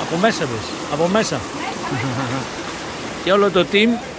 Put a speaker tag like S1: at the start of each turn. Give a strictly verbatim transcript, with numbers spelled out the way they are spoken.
S1: Από μέσα δες. Από μέσα. Και όλο το team